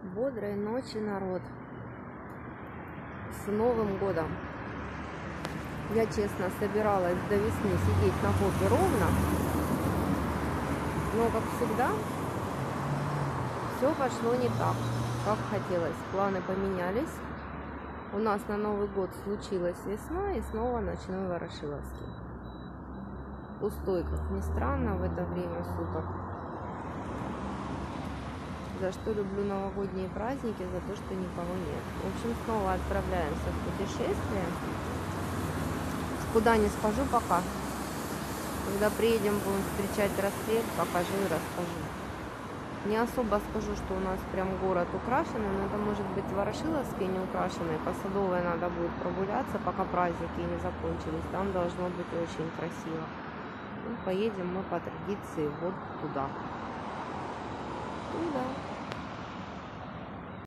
Бодрой ночи, народ. С Новым годом. Я, честно, собиралась до весны сидеть на попе ровно. Но, как всегда, все пошло не так, как хотелось. Планы поменялись. У нас на Новый год случилась весна и снова ночной Ворошиловский. Пустой, как ни странно, в это время суток. За что люблю новогодние праздники, за то, что никого нет. В общем, снова отправляемся в путешествие. Куда не скажу пока. Когда приедем, будем встречать рассвет, покажу и расскажу. Не особо скажу, что у нас прям город украшенный, но это может быть Ворошиловский не украшенный. По Садовой надо будет прогуляться, пока праздники не закончились. Там должно быть очень красиво. И поедем мы по традиции вот туда. И да.